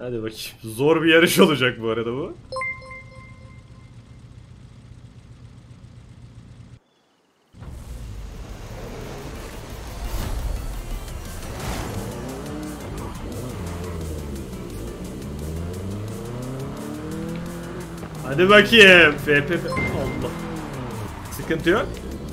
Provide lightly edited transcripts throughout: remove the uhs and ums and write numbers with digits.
Hadi bakayım. Zor bir yarış olacak bu arada bu. Hadi bakayım. FPP. Allah. Sıkıntı yok.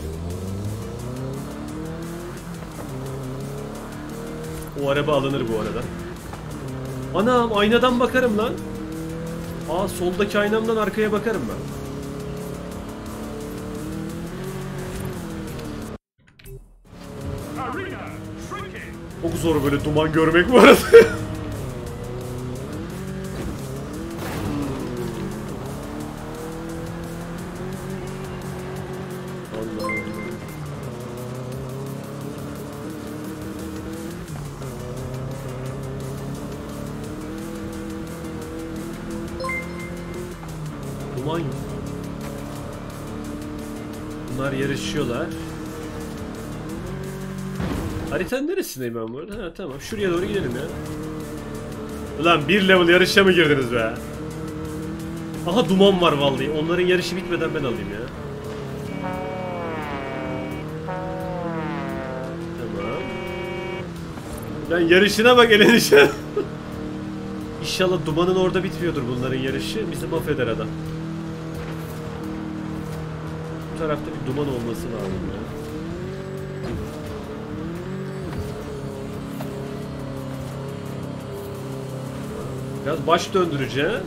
O araba alınır bu arada. Anam, aynadan bakarım lan. Aa, soldaki aynamdan arkaya bakarım ben. Çok zor böyle duman görmek bu arada. Duman yok. Bunlar yarışıyorlar. Haritanın neresindeyim ben bu arada? Ha, tamam. Şuraya doğru gidelim ya. Ulan bir level yarışa mı girdiniz be? Aha, duman var vallahi. Onların yarışı bitmeden ben alayım ya. Tamam. Lan yarışına bak, elenişe. İnşallah dumanın orada bitmiyordur bunların yarışı. Bizi mahveder adam. Bu tarafta bir duman olması lazım ya. Biraz baş döndürücü ha.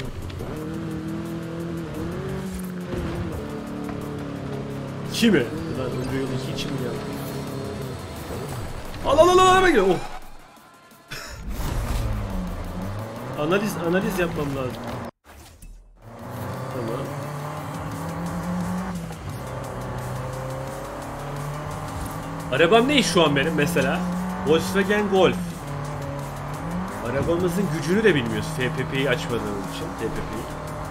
İki mi? Lan ömrü yolu iki mi geldi? Al al al al al. Oh. Analiz yapmam lazım. Tamam. Arabam ne şu an benim mesela? Volkswagen Golf. Arabamızın gücünü de bilmiyoruz. FPP'yi açmadığımız için. FPP'yi.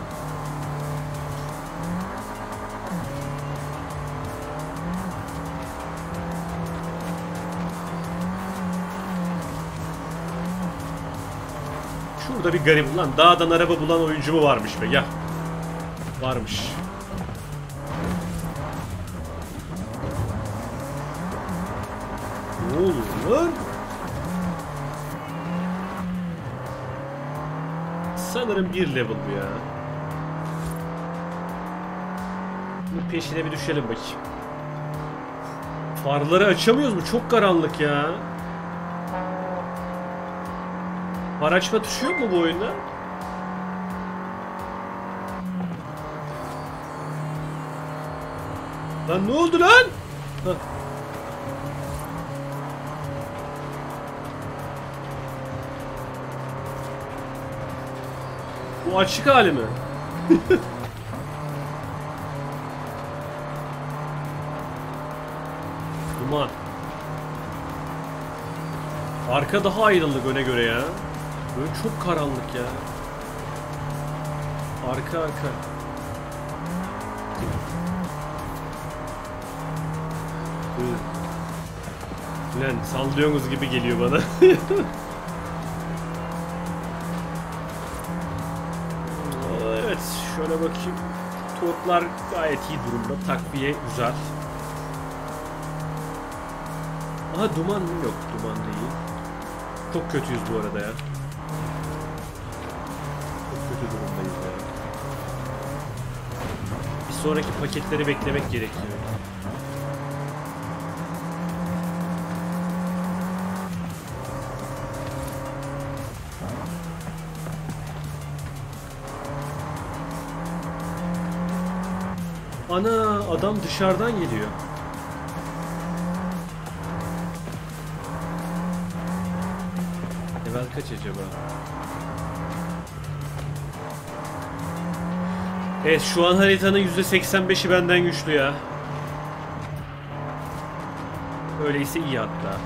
Şurada bir garip lan. Dağdan araba bulan oyuncu mu varmış be? Gel. Varmış. Ne oluyor lan? Sanırım bir level bu ya. Bunun peşine bir düşelim bakayım. Farları açamıyoruz mu? Çok karanlık ya. Far açma tuşu yok mu bu oyunda? Lan ne oldu lan? Hah. Bu açık hali mi? Duman. Arka daha aydınlık öne göre ya. Böyle çok karanlık ya. Arka. Lan sallıyorsunuz gibi geliyor bana. Evet, şöyle bakayım. Torklar gayet iyi durumda. Takviye güzel. Aha, duman mı? Yok, duman değil. Çok kötüyüz bu arada ya. Çok kötü durumdayız ya. Bir sonraki paketleri beklemek gerekiyor. Ana, adam dışarıdan geliyor. Level kaç acaba? Evet, şu an haritanın %85'i benden güçlü ya. Öyleyse iyi hatta.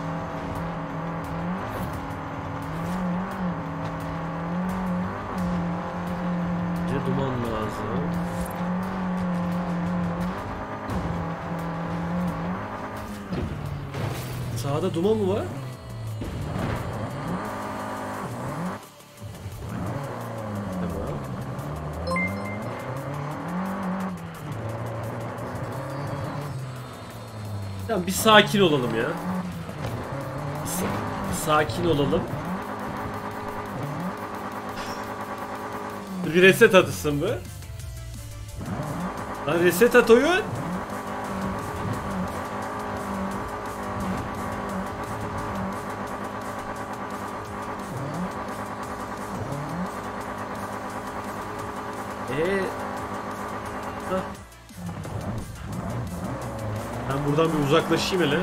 Bize duman lazım. Sağda duman mı var? Tamam, bir sakin olalım ya. Bir sakin olalım. Bir reset atısın bu. Lan reset at oyun. Hah. Ben buradan bir uzaklaşayım hele.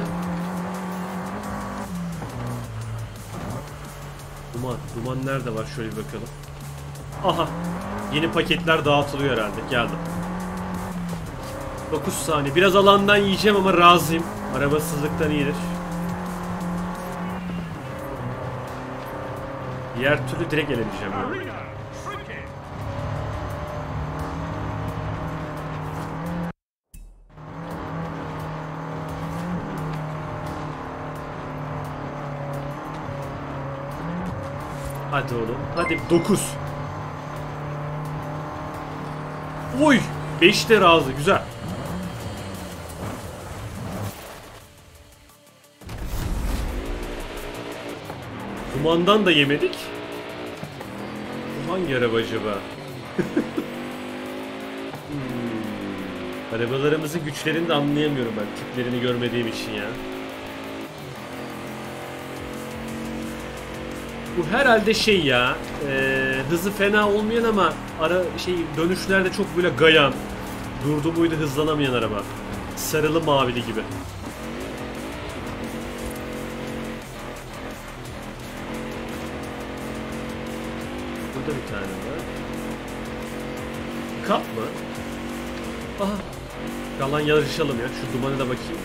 Duman nerede var? Şöyle bir bakalım. Aha. Yeni paketler dağıtılıyor herhalde. Geldim. 9 saniye. Biraz alandan yiyeceğim ama razıyım. Arabasızlıktan iyidir. Diğer türlü direkt elemeyeceğim. Hadi oğlum. Hadi 9. Oy! 5 de razı. Güzel. Dumandan da yemedik. Bu hangi araba acaba? Arabalarımızın güçlerini de anlayamıyorum ben. Tiplerini görmediğim için ya. Bu herhalde şey ya, hızı fena olmayan ama dönüşlerde çok böyle gayan, durdu muydu hızlanamayan araba. Sarılı mavili gibi. Burada bir tane var. Kap mı? Aha. Yalan yarışalım ya. Şu dumana da bakayım.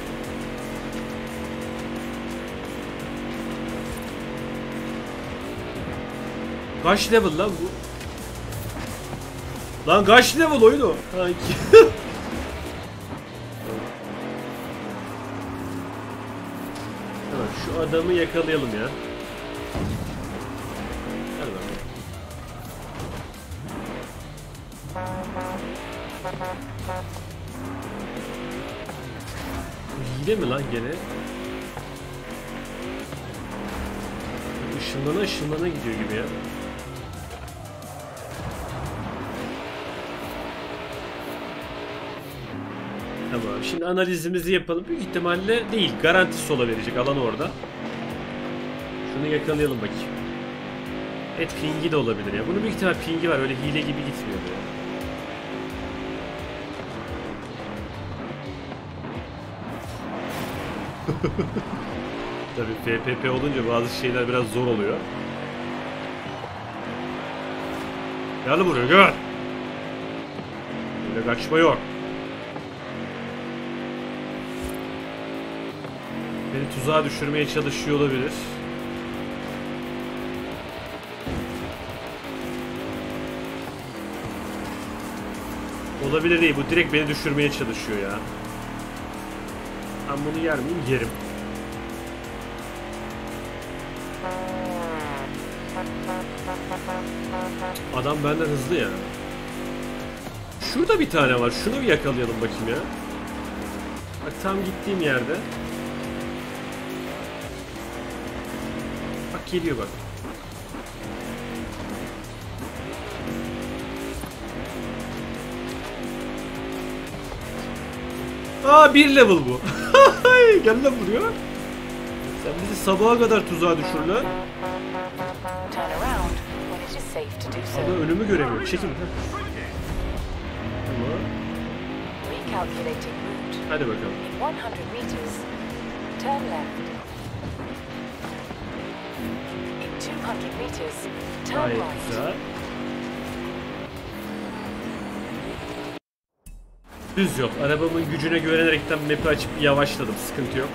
Kaç level lan bu? Lan kaç level oyun o? Sanki. Tamam, şu adamı yakalayalım ya. Hadi bakalım. Hile mi lan gene? Işınlana gidiyor gibi ya. Tamam, şimdi analizimizi yapalım. Büyük ihtimalle değil, garantisi sola verecek alan orada. Şunu yakalayalım bakayım. Evet, pingi de olabilir ya. Bunun büyük ihtimal pingi var, öyle hile gibi gitmiyor ya. Tabii FPP olunca bazı şeyler biraz zor oluyor. Gel buraya, gel. Böyle kaçma yok. Beni tuzağa düşürmeye çalışıyor olabilir. Olabilir değil, bu direkt beni düşürmeye çalışıyor ya. Ben bunu yer miyim? Yerim. Adam benden hızlı ya. Şurada bir tane var. Şunu bir yakalayalım bakayım ya. Bak tam gittiğim yerde. Bak geliyor bak. Aa, bir level bu. Gel lan buraya. Sen bizi sabaha kadar tuzağa düşür lan. Ama önümü göremiyorum. Çekil. Tamam. Hadi bakalım. Gayet güzel. Düz yol. Arabamın gücüne güvenerekten map'i açıp yavaşladım. Sıkıntı yok.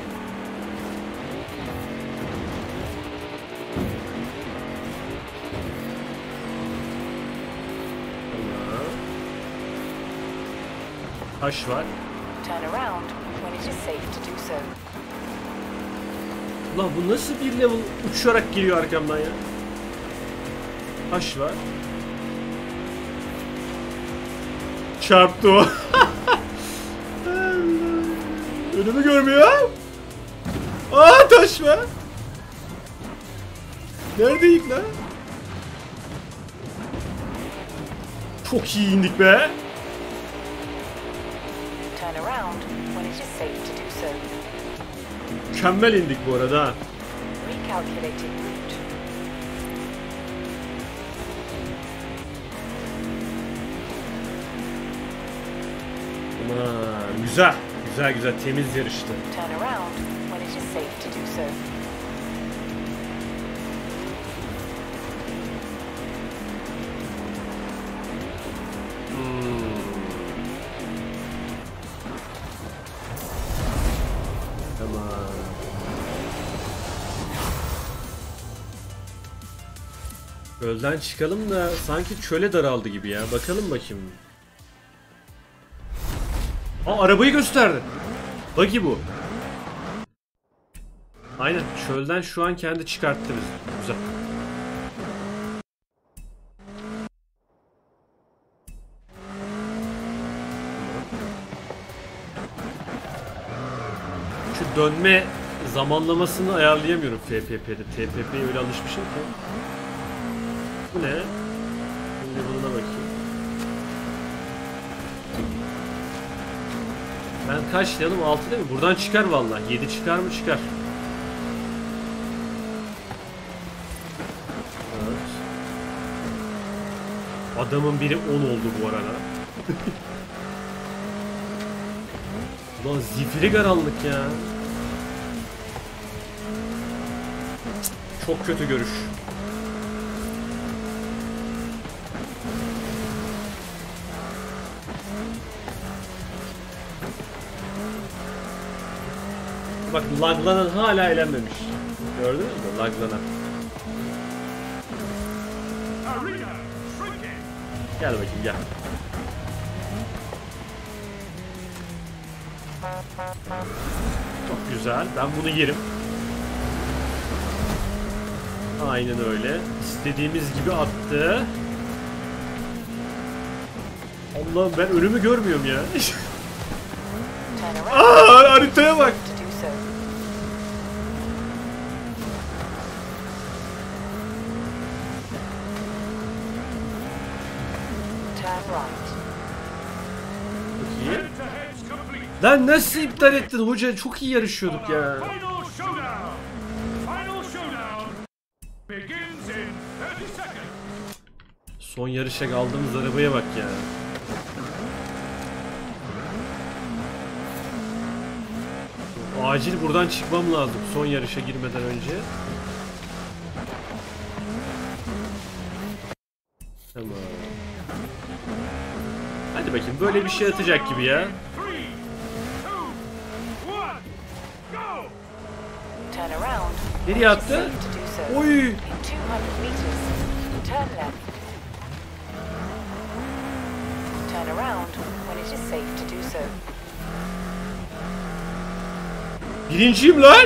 Taş var. Ulan bu nasıl bir level uçarak geliyor arkamdan ya? Taş var. Çarptı o. Önümü görmüyor. Aa, taş var. Neredeyim lan? Çok iyi indik be. Mükemmel indik bu arada. Aman, güzel. Güzel güzel, temiz yarıştı. Tamam. Gölden çıkalım da sanki çöle daraldı gibi ya. Bakalım bakayım. Aa, arabayı gösterdi. Buggy bu. Aynen, çölden şu an kendi çıkarttı bizi. Güzel. Şu dönme zamanlamasını ayarlayamıyorum FPP'de. TPP'ye öyle alışmışım ki. Bu ne? Şimdi bununla bakayım. Ben kaç diyelim? 6 değil mi? Buradan çıkar vallahi. 7 çıkar mı? Çıkar. Evet. Adamın biri 10 oldu bu arada. Ulan zifiri karanlık ya. Çok kötü görüş. Bak, laglanan hala elenmemiş. Gördünüz mü? Laglanan. Gel bakayım, gel. Çok güzel. Ben bunu yerim. Aynen öyle. İstediğimiz gibi attı. Allah'ım, ben önümü görmüyorum ya. Aa, haritaya bak. İyi. Lan nasıl iptal ettin hoca? Çok iyi yarışıyorduk ya. Son yarışa kaldığımız arabaya bak ya. Acil buradan çıkmam lazım son yarışa girmeden önce. Tamam. Hadi bakayım, böyle bir şey atacak gibi ya. Nereye attı? Oy! Birinciyim lan!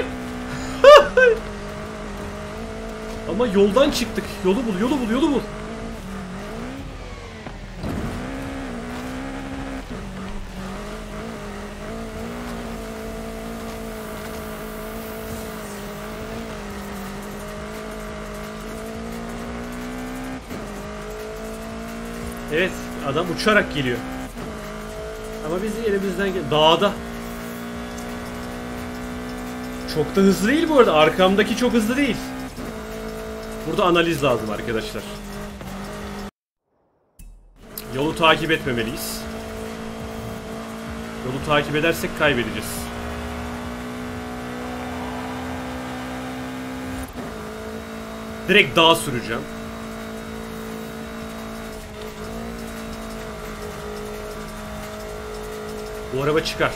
Ama yoldan çıktık. Yolu bul, yolu bul, yolu bul. Evet, adam uçarak geliyor. Ama biz elimizden dağda. Çok da hızlı değil bu arada. Arkamdaki çok hızlı değil. Burada analiz lazım arkadaşlar. Yolu takip etmemeliyiz. Yolu takip edersek kaybedeceğiz. Direkt dağa süreceğim. Bu araba çıkar.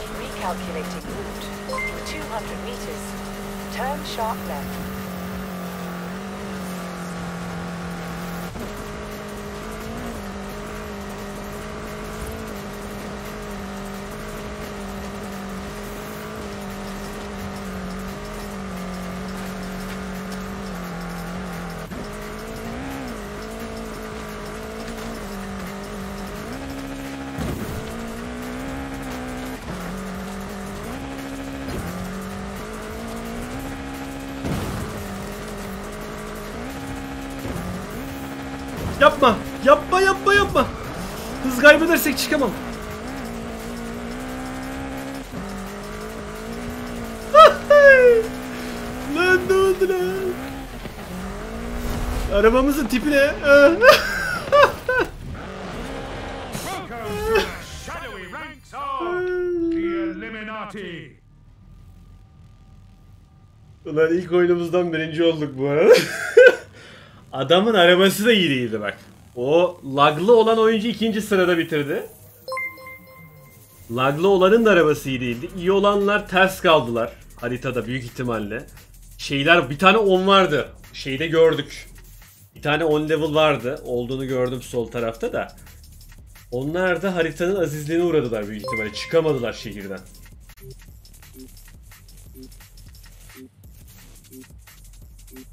Yapma. Yapma yapma yapma. Hız kaybedersek çıkamam. Lan ne oldu lan? Arabamızın tipi ne? Ulan ilk oyunumuzdan birinci olduk bu arada. Adamın arabası da iyi değildi bak. O laglı olan oyuncu ikinci sırada bitirdi. Laglı olanın da arabası iyi değildi. İyi olanlar ters kaldılar haritada büyük ihtimalle. Şeyler bir tane 10 vardı. Şeyde gördük. Bir tane 10 level vardı. Olduğunu gördüm sol tarafta da. Onlar da haritanın azizliğine uğradılar büyük ihtimalle. Çıkamadılar şehirden.